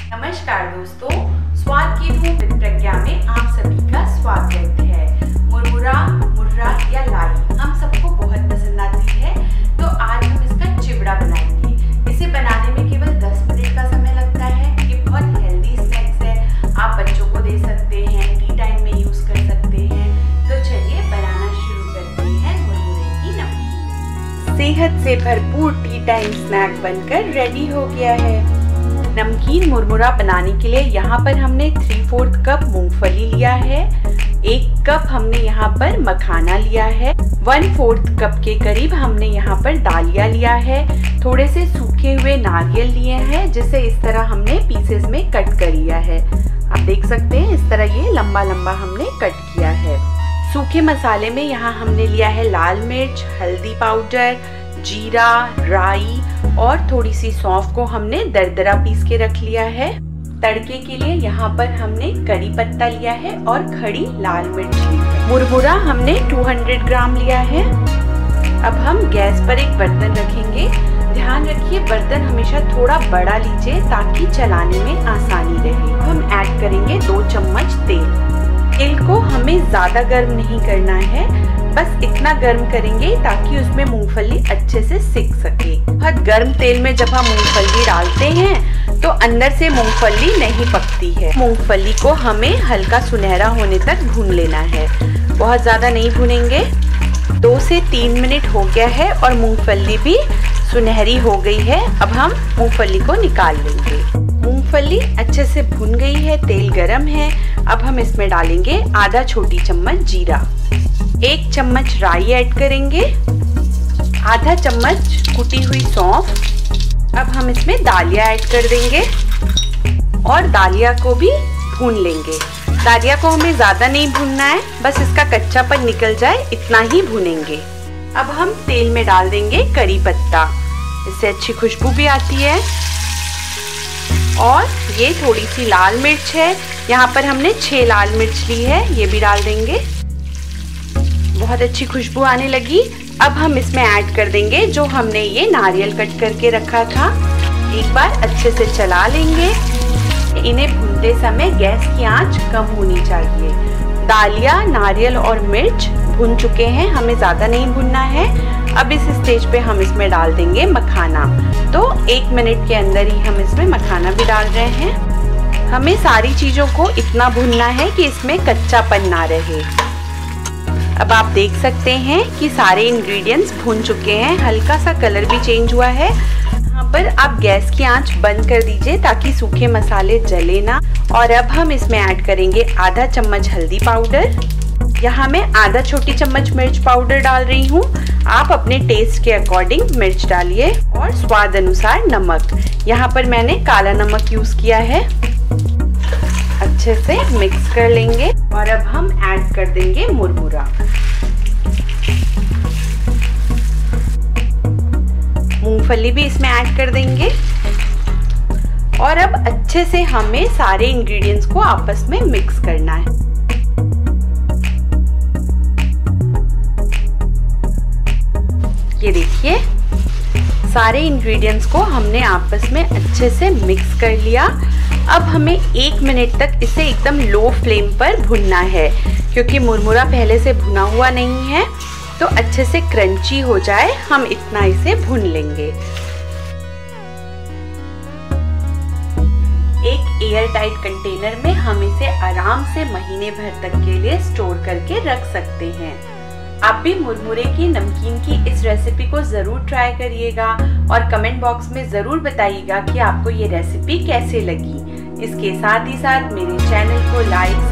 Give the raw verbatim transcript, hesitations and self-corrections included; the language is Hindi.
नमस्कार दोस्तों, स्वाद की धूम विद प्रज्ञा में आप सभी का स्वागत है। मुरमुरा, मुर्रा या लाई हम सबको बहुत पसंद आती है, तो आज हम इसका चिवड़ा बनाएंगे। इसे बनाने में केवल दस मिनट का समय लगता है। ये बहुत हेल्दी स्नैक्स है, आप बच्चों को दे सकते हैं, टी टाइम में यूज कर सकते हैं। तो चलिए बनाना शुरू करते हैं मुरमुरे की नमकीन। सेहत से भरपूर टी टाइम स्नैक बनकर रेडी हो गया है। नमकीन मुरमुरा बनाने के लिए यहाँ पर हमने थ्री फोर्थ कप मूंगफली लिया है, एक कप हमने यहाँ पर मखाना लिया है, वन फोर्थ कप के करीब हमने यहाँ पर दालिया लिया है, थोड़े से सूखे हुए नारियल लिए हैं जिसे इस तरह हमने पीसेस में कट कर लिया है। आप देख सकते हैं इस तरह ये लंबा लंबा हमने कट किया है। सूखे मसाले में यहाँ हमने लिया है लाल मिर्च, हल्दी पाउडर, जीरा, राई और थोड़ी सी सौंफ को हमने दरदरा पीस के रख लिया है। तड़के के लिए यहाँ पर हमने करी पत्ता लिया है और खड़ी लाल मिर्च ली है। मुरमुरा हमने दो सौ ग्राम लिया है। अब हम गैस पर एक बर्तन रखेंगे। ध्यान रखिए बर्तन हमेशा थोड़ा बड़ा लीजिए ताकि चलाने में आसानी रहे। हम ऐड करेंगे दो चम्मच तेल। तेल को हमें ज्यादा गर्म नहीं करना है, बस इतना गर्म करेंगे ताकि उसमें मूंगफली अच्छे से सिक सके। बहुत गर्म तेल में जब हम मूंगफली डालते हैं तो अंदर से मूंगफली नहीं पकती है। मूंगफली को हमें हल्का सुनहरा होने तक भून लेना है, बहुत ज्यादा नहीं भूनेंगे। दो से तीन मिनट हो गया है और मूंगफली भी सुनहरी हो गई है। अब हम मूंगफली को निकाल लेंगे। मूंगफली अच्छे से भुन गई है, तेल गरम है। अब हम इसमें डालेंगे आधा छोटी चम्मच जीरा, एक चम्मच राई ऐड करेंगे, आधा चम्मच कुटी हुई सौंफ। अब हम इसमें दालिया ऐड कर देंगे और दालिया को भी भून लेंगे। दालिया को हमें ज्यादा नहीं भूनना है, बस इसका कच्चापन निकल जाए इतना ही भूनेंगे। अब हम तेल में डाल देंगे करी पत्ता, इससे अच्छी खुशबू भी आती है। और ये थोड़ी सी लाल मिर्च है, यहाँ पर हमने छह लाल मिर्च ली है, ये भी डाल देंगे। बहुत अच्छी खुशबू आने लगी। अब हम इसमें ऐड कर देंगे जो हमने ये नारियल कट करके रखा था। एक बार अच्छे से चला लेंगे। इन्हें भूनते समय गैस की आंच कम होनी चाहिए। दालिया, नारियल और मिर्च भून चुके हैं, हमें ज्यादा नहीं भूनना है। अब इस स्टेज पे हम इसमें डाल देंगे मखाना। तो एक मिनट के अंदर ही हम इसमें मखाना भी डाल रहे हैं। हमें सारी चीजों को इतना भूनना है कि इसमें कच्चापन ना रहे। अब आप देख सकते हैं कि सारे इंग्रेडिएंट्स भून चुके हैं, हल्का सा कलर भी चेंज हुआ है। यहाँ पर आप गैस की आंच बंद कर दीजिए ताकि सूखे मसाले जले ना। और अब हम इसमें ऐड करेंगे आधा चम्मच हल्दी पाउडर। यहाँ मैं आधा छोटी चम्मच मिर्च पाउडर डाल रही हूँ, आप अपने टेस्ट के अकॉर्डिंग मिर्च डालिए। और स्वाद अनुसार नमक, यहाँ पर मैंने काला नमक यूज किया है। अच्छे से मिक्स कर लेंगे और अब हम ऐड कर देंगे मुरमुरा। मूंगफली भी इसमें ऐड कर देंगे और अब अच्छे से हमें सारे इंग्रेडिएंट्स को आपस में मिक्स करना है। ये देखिए सारे इंग्रेडिएंट्स को हमने आपस में अच्छे से मिक्स कर लिया। अब हमें एक मिनट तक इसे एकदम लो फ्लेम पर भुनना है, क्योंकि मुरमुरा पहले से भुना हुआ नहीं है। तो अच्छे से क्रंची हो जाए हम इतना इसे भून लेंगे। एक एयर टाइट कंटेनर में हम इसे आराम से महीने भर तक के लिए स्टोर करके रख सकते हैं। आप भी मुरमुरे की नमकीन की इस रेसिपी को जरूर ट्राई करिएगा और कमेंट बॉक्स में जरूर बताइएगा कि आपको ये रेसिपी कैसे लगी। इसके साथ ही साथ मेरे चैनल को लाइक